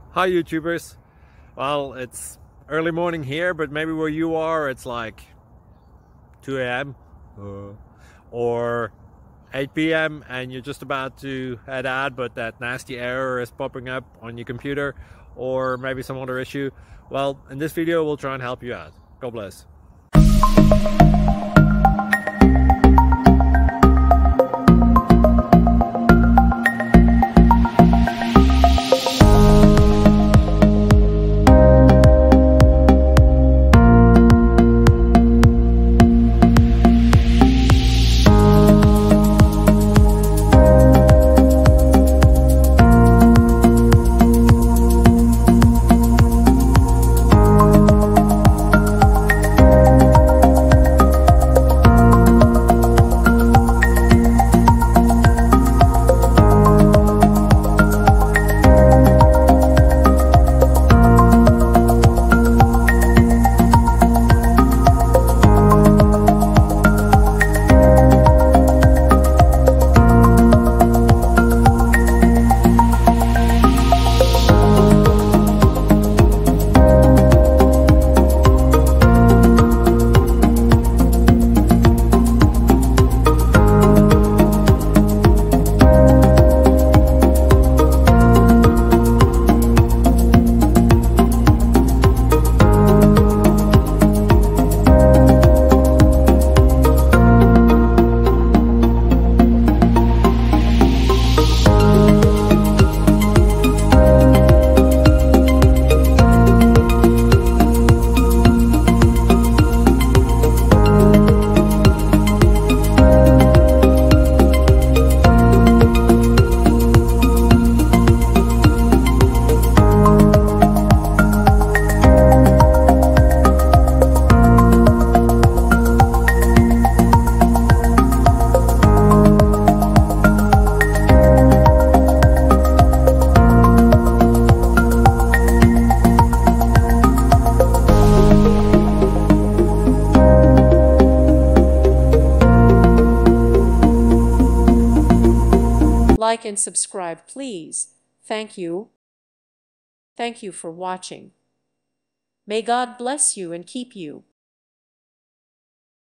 Hi YouTubers. Well, it's early morning here, but maybe where you are it's like 2 a.m. or 8 p.m. and you're just about to head out, but that nasty error is popping up on your computer, or maybe some other issue. Well, in this video we'll try and help you out. God bless. Like and subscribe, please. Thank you. Thank you for watching. May God bless you and keep you.